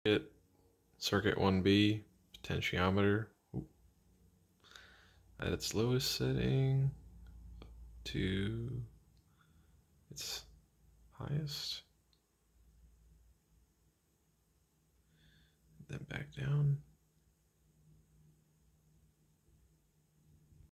Circuit 1B, potentiometer at its lowest setting to its highest, then back down.